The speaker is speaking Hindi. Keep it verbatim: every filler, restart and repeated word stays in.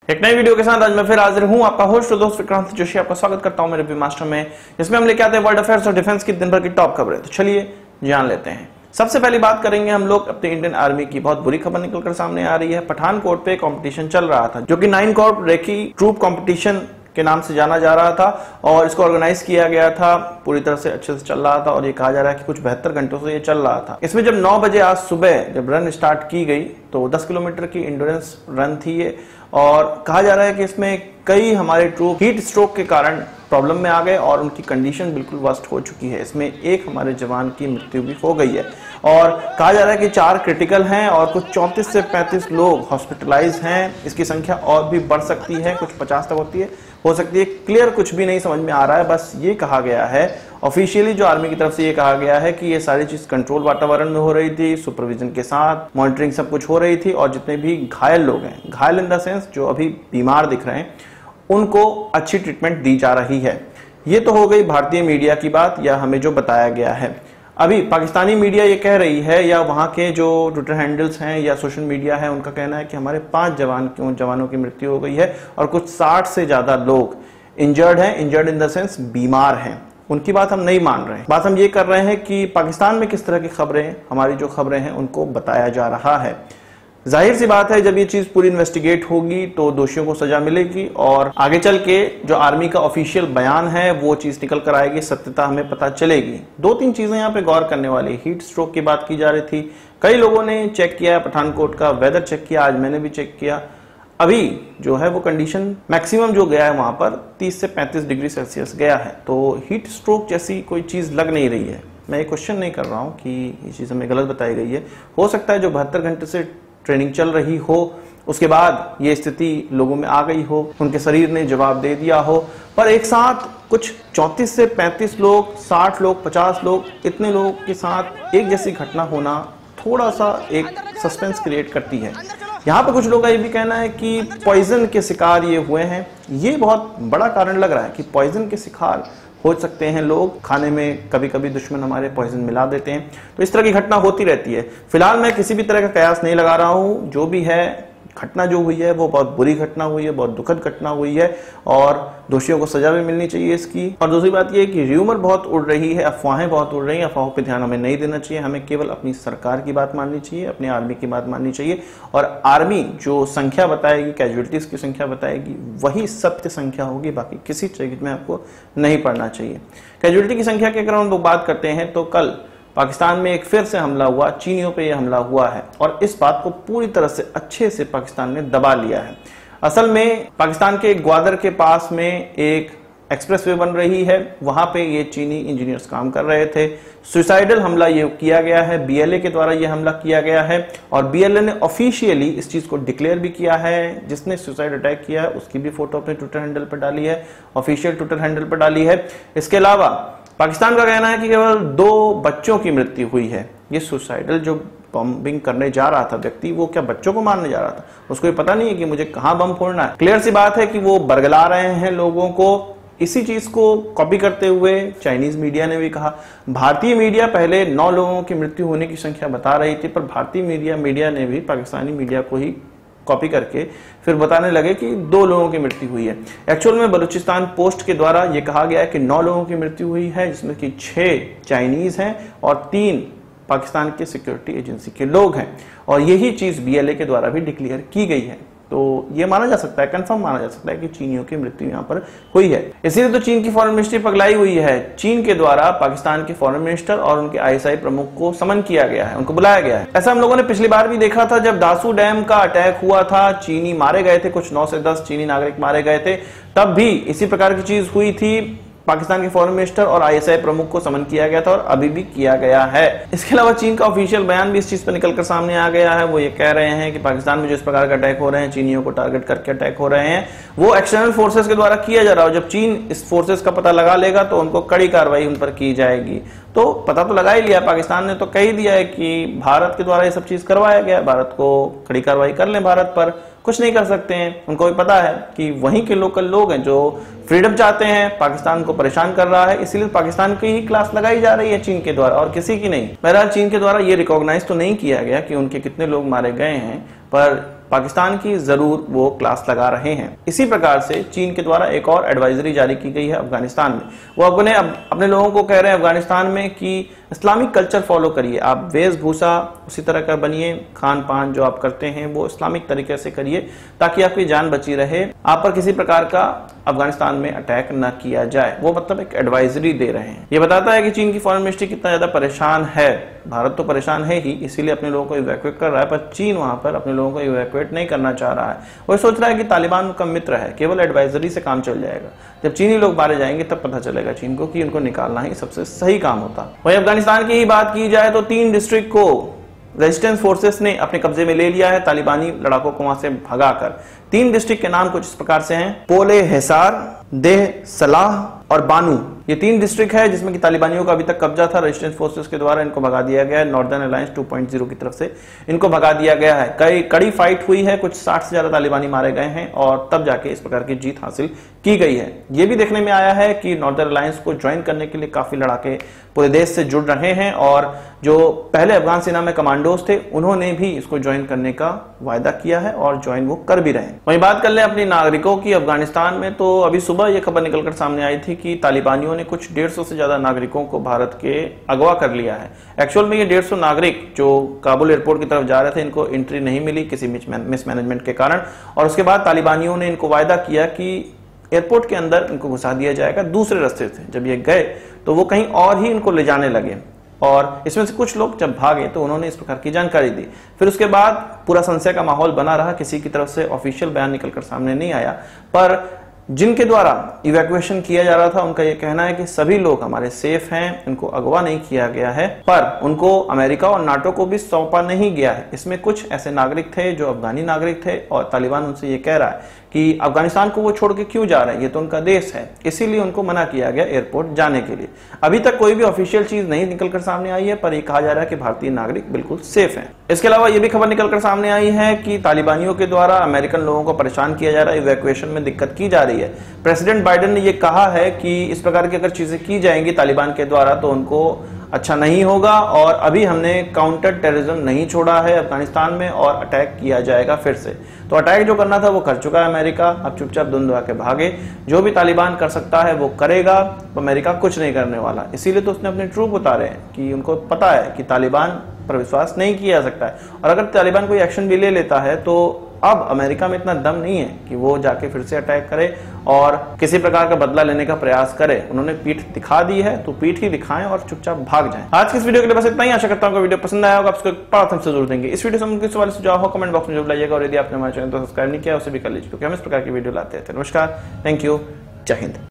एक नई वीडियो के साथ आज मैं फिर हाजिर हूं, आपका होस्ट और दोस्त विक्रांत जोशी। आपका स्वागत करता हूं मेरे रिव्यू मास्टर में, जिसमें हम लेके आते हैं वर्ल्ड अफेयर्स और डिफेंस की दिन भर की टॉप खबरें। तो चलिए जान लेते हैं। सबसे पहली बात करेंगे हम लोग अपने इंडियन आर्मी की। बहुत बुरी खबर निकलकर सामने आ रही है। पठानकोट पे कंपटीशन चल रहा था, जो कि nine corps recce troop competition के नाम से जाना जा रहा था और इसको ऑर्गेनाइज किया गया था। पूरी तरह से अच्छे से चल रहा था और ये कहा जा रहा है कि कुछ बहत्तर घंटों से ये चल रहा था। इसमें जब नौ बजे आज सुबह जब रन स्टार्ट की गई तो दस किलोमीटर की इंड्योरेंस रन थी ये, और कहा जा रहा है कि इसमें कई हमारे ट्रूप हीट स्ट्रोक के कारण प्रॉब्लम में आ गए और उनकी कंडीशन बिल्कुल वर्स्ट हो चुकी है। इसमें एक हमारे जवान की मृत्यु भी हो गई है और कहा जा रहा है कि चार क्रिटिकल हैं और कुछ चौंतीस से पैंतीस लोग हॉस्पिटलाइज हैं। इसकी संख्या और भी बढ़ सकती है, कुछ पचास तक होती है हो सकती है। क्लियर कुछ भी नहीं समझ में आ रहा है। बस ये कहा गया है ऑफिशियली, जो आर्मी की तरफ से ये कहा गया है कि ये सारी चीज कंट्रोल वातावरण में हो रही थी, सुपरविजन के साथ मॉनिटरिंग सब कुछ हो रही थी और जितने भी घायल लोग हैं, घायल इन द सेंस जो अभी बीमार दिख रहे हैं, उनको अच्छी ट्रीटमेंट दी जा रही है। ये तो हो गई भारतीय मीडिया की बात या हमें जो बताया गया है। अभी पाकिस्तानी मीडिया ये कह रही है या वहां के जो ट्विटर हैंडल्स हैं या सोशल मीडिया है, उनका कहना है कि हमारे पांच जवान जवानों की मृत्यु हो गई है और कुछ साठ से ज्यादा लोग इंजर्ड हैं। इंजर्ड इन द सेंस बीमार हैं। उनकी बात हम नहीं मान रहे हैं। बात हम ये कर रहे हैं कि पाकिस्तान में किस तरह की खबरें, हमारी जो खबरें हैं, उनको बताया जा रहा है। जाहिर सी बात है, जब ये चीज पूरी इन्वेस्टिगेट होगी तो दोषियों को सजा मिलेगी और आगे चल के जो आर्मी का ऑफिशियल बयान है वो चीज निकल कर आएगी, सत्यता हमें पता चलेगी। दो तीन चीजें यहाँ पे गौर करने वाली। हीट स्ट्रोक की बात की जा रही थी, कई लोगों ने चेक किया, पठानकोट का वेदर चेक किया, आज मैंने भी चेक किया। अभी जो है वो कंडीशन मैक्सिमम जो गया है वहां पर तीस से पैंतीस डिग्री सेल्सियस गया है। तो हीट स्ट्रोक जैसी कोई चीज लग नहीं रही है। मैं ये क्वेश्चन नहीं कर रहा हूं कि ये चीज हमें गलत बताई गई है। हो सकता है जो बहत्तर घंटे से ट्रेनिंग चल रही हो उसके बाद ये स्थिति लोगों में आ गई हो, उनके शरीर ने जवाब दे दिया हो। पर एक साथ कुछ चौंतीस से पैंतीस लोग, साठ लोग, पचास लोग, इतने लोगों के साथ एक जैसी घटना होना थोड़ा सा एक सस्पेंस क्रिएट करती है। यहाँ पे कुछ लोगों का ये भी कहना है कि पॉइजन के शिकार ये हुए हैं। ये बहुत बड़ा कारण लग रहा है कि पॉइजन के शिकार हो सकते हैं लोग। खाने में कभी कभी दुश्मन हमारे पॉइजन मिला देते हैं, तो इस तरह की घटना होती रहती है। फिलहाल मैं किसी भी तरह का कयास नहीं लगा रहा हूं। जो भी है, घटना जो हुई है वो बहुत बुरी घटना हुई है, बहुत दुखद घटना हुई है और दोषियों को सजा भी मिलनी चाहिए इसकी। और दूसरी बात ये है कि र्यूमर बहुत उड़ रही है, अफवाहें बहुत उड़ रही हैं। अफवाहों पे ध्यान हमें नहीं देना चाहिए। हमें केवल अपनी सरकार की बात माननी चाहिए, अपनी आर्मी की बात माननी चाहिए और आर्मी जो संख्या बताएगी, कैजुअलिटीज की संख्या बताएगी, वही सत्य संख्या होगी। बाकी किसी चीज में आपको नहीं पढ़ना चाहिए। कैजुअलिटी की संख्या की अगर हम लोग बात करते हैं तो कल पाकिस्तान में एक फिर से हमला हुआ, चीनियों पे यह हमला हुआ है और इस बात को पूरी तरह से अच्छे से पाकिस्तान ने दबा लिया है। असल में पाकिस्तान के ग्वादर के पास में एक एक्सप्रेसवे बन रही है, वहां पे ये चीनी इंजीनियर्स काम कर रहे थे। सुसाइडल हमला ये किया गया है, बीएलए के द्वारा ये हमला किया गया है और बीएलए ने ऑफिशियली इस चीज को डिक्लेयर भी किया है। जिसने सुसाइड अटैक किया है उसकी भी फोटो अपने ट्विटर हैंडल पर डाली है, ऑफिशियल ट्विटर हैंडल पर डाली है। इसके अलावा पाकिस्तान का कहना है कि केवल दो बच्चों की मृत्यु हुई है। ये सुसाइडल जो बॉम्बिंग करने जा रहा था व्यक्ति, वो क्या बच्चों को मारने जा रहा था? उसको ये पता नहीं है कि मुझे कहां बम फोड़ना है। क्लियर सी बात है कि वो बरगला रहे हैं लोगों को। इसी चीज को कॉपी करते हुए चाइनीज मीडिया ने भी कहा। भारतीय मीडिया पहले नौ लोगों की मृत्यु होने की संख्या बता रही थी, पर भारतीय मीडिया मीडिया ने भी पाकिस्तानी मीडिया को ही कॉपी करके फिर बताने लगे कि दो लोगों की मृत्यु हुई है। एक्चुअल में बलूचिस्तान पोस्ट के द्वारा यह कहा गया है कि नौ लोगों की मृत्यु हुई है, जिसमें कि छह चाइनीज हैं और तीन पाकिस्तान के सिक्योरिटी एजेंसी के लोग हैं और यही चीज बीएलए के द्वारा भी डिक्लेयर की गई है। तो ये माना जा सकता है, कंफर्म माना जा सकता है कि चीनियों की मृत्यु यहाँ पर हुई है। इसीलिए तो चीन की फॉरेन मिनिस्ट्री पगलाई हुई है। चीन के द्वारा पाकिस्तान के फॉरेन मिनिस्टर और उनके आईएसआई प्रमुख को समन किया गया है, उनको बुलाया गया है। ऐसा हम लोगों ने पिछली बार भी देखा था जब दासू डैम का अटैक हुआ था, चीनी मारे गए थे, कुछ नौ से दस चीनी नागरिक मारे गए थे। तब भी इसी प्रकार की चीज हुई थी। पाकिस्तान के फॉरेन मिनिस्टर और आईएसआई प्रमुख को समन किया गया था और अभी भी किया गया है। इसके अलावा चीन का ऑफिशियल बयान भी इस चीज पर निकलकर सामने आ गया है। वो ये कह रहे हैं कि पाकिस्तान में जो इस प्रकार का अटैक हो रहे हैं, चीनियों को टारगेट करके अटैक हो रहे हैं, वो एक्सटर्नल फोर्सेस के द्वारा किया जा रहा है। जब चीन इस फोर्सेस का पता लगा लेगा तो उनको कड़ी कार्रवाई उन पर की जाएगी। तो पता तो लगा ही लिया, पाकिस्तान ने तो कह ही दिया है कि भारत के द्वारा ये सब चीज करवाया गया, भारत को कड़ी कार्रवाई कर लें। भारत पर कुछ नहीं कर सकते हैं। उनको भी पता है कि वहीं के लोकल लोग हैं जो फ्रीडम चाहते हैं, पाकिस्तान को परेशान कर रहा है, इसीलिए पाकिस्तान की ही क्लास लगाई जा रही है चीन के द्वारा और किसी की नहीं। बहरहाल चीन के द्वारा ये रिकॉग्नाइज तो नहीं किया गया कि उनके कितने लोग मारे गए हैं, पर पाकिस्तान की जरूर वो क्लास लगा रहे हैं। इसी प्रकार से चीन के द्वारा एक और एडवाइजरी जारी की गई है अफगानिस्तान में। वो अपने अपने लोगों को कह रहे हैं अफगानिस्तान में कि इस्लामिक कल्चर फॉलो करिए, आप वेशभूषा उसी तरह का बनिए, खान पान जो आप करते हैं वो इस्लामिक तरीके से करिए ताकि आपकी जान बची रहे, आप पर किसी प्रकार का अफगानिस्तान में अटैक न किया जाए। वो मतलब एक एडवाइजरी दे रहे हैं। ये बताता है कि चीन की फॉरेन मिनिस्ट्री कितना ज्यादा परेशान है। भारत तो परेशान है ही, इसीलिए अपने लोगों को इवैक्यूएट कर रहा है, पर चीन वहां पर अपने लोगों को इवैक्यूएट नहीं करना चाह रहा है। वो सोच रहा है कि तालिबान का मित्र है, केवल एडवाइजरी से काम चल जाएगा। जब चीनी लोग मारे जाएंगे तब पता चलेगा चीन को कि उनको निकालना ही सबसे सही काम होता। वहीं अफगानिस्तान की ही बात की जाए तो तीन डिस्ट्रिक्ट को रेजिस्टेंस फोर्सेस ने अपने कब्जे में ले लिया है, तालिबानी लड़ाकों को वहां से भगाकर। तीन डिस्ट्रिक्ट के नाम कुछ इस प्रकार से हैं, पोले हिसार, देह सलाह और बानू। ये तीन डिस्ट्रिक्ट है जिसमें कि तालिबानियों का अभी तक कब्जा था। रेजिस्टेंस फोर्सेस के द्वारा इनको भगा दिया गया है। Northern alliance two point zero की तरफ से इनको भगा दिया गया है। कई कड़ी फाइट हुई है, कुछ साठ से ज्यादा तालिबानी मारे गए हैं और तब जाके इस प्रकार की जीत हासिल की गई है। ये भी देखने में आया है कि नॉर्दर्न अलायंस को ज्वाइन करने के लिए काफी लड़ाके पूरे देश से जुड़ रहे हैं और जो पहले अफगान सेना में कमांडोज थे उन्होंने भी इसको ज्वाइन करने का वायदा किया है और ज्वाइन वो कर भी रहे हैं। वहीं बात कर ले अपने नागरिकों की अफगानिस्तान में, तो अभी सुबह ये खबर निकलकर सामने आई थी कि तालिबानियों ने कुछ डेढ़ सौ से ज्यादा नागरिकों को भारत के अगवा कर लिया है। एक्चुअल में ये डेढ़ सौ नागरिक जो काबुल एयरपोर्ट की तरफ जा रहे थे, इनको एंट्री नहीं मिली किसी मिसमैनेजमेंट के कारण, और उसके बाद तालिबानियों ने इनको वायदा किया कि एयरपोर्ट के अंदर इनको घुसा दिया जाएगा दूसरे रास्ते से। जब ये गए तो वो कहीं और ही इनको ले जाने लगे और इसमें से कुछ लोग जब भागे तो उन्होंने इस प्रकार की जानकारी दी। फिर उसके बाद पूरा संशय का माहौल बना रहा, किसी की तरफ से ऑफिशियल बयान निकलकर सामने नहीं आया, पर जिनके द्वारा इवैक्यूएशन किया जा रहा था उनका यह कहना है कि सभी लोग हमारे सेफ हैं, इनको अगवा नहीं किया गया है, पर उनको अमेरिका और नाटो को भी सौंपा नहीं गया है। इसमें कुछ ऐसे नागरिक थे जो अफगानी नागरिक थे और तालिबान उनसे ये कह रहा है कि अफगानिस्तान को वो छोड़ के क्यों जा रहे हैं, ये तो उनका देश है, इसीलिए उनको मना किया गया एयरपोर्ट जाने के लिए। अभी तक कोई भी ऑफिशियल चीज नहीं निकलकर सामने आई है, पर यह कहा जा रहा है कि भारतीय नागरिक बिल्कुल सेफ हैं। इसके अलावा यह भी खबर निकलकर सामने आई है कि तालिबानियों के द्वारा अमेरिकन लोगों को परेशान किया जा रहा है, इवैक्यूएशन में दिक्कत की जा रही है। प्रेसिडेंट बाइडेन ने यह कहा है कि इस प्रकार की अगर चीजें की जाएंगी तालिबान के द्वारा तो उनको अच्छा नहीं होगा और अभी हमने काउंटर टेररिज्म नहीं छोड़ा है अफगानिस्तान में और अटैक किया जाएगा फिर से। तो अटैक जो करना था वो कर चुका है अमेरिका, अब चुपचाप धुंधुआ के भागे। जो भी तालिबान कर सकता है वो करेगा, अमेरिका कुछ नहीं करने वाला। इसीलिए तो उसने अपने ट्रूप उतारे हैं कि उनको पता है कि तालिबान पर विश्वास नहीं किया जा सकता है और अगर तालिबान कोई एक्शन भी ले लेता है तो अब अमेरिका में इतना दम नहीं है कि वो जाके फिर से अटैक करे और किसी प्रकार का बदला लेने का प्रयास करे। उन्होंने पीठ दिखा दी है तो पीठ ही दिखाएं और चुपचाप भाग जाएं। आज की इस वीडियो के लिए बस इतना ही। आशा करता हूं कि वीडियो पसंद आया होगा। आपको प्रार्थना से जरूर देंगे। इस वीडियो से मुझे सवाल सुझाव हो कमेंट बॉक्स में जरूर लाइएगा और यदि आपने हमारे चैनल को सब्सक्राइब नहीं किया उसे भी कर लीजिए क्योंकि हम इस प्रकार की वीडियो लाते हैं। नमस्कार, थैंक यू, जय हिंद।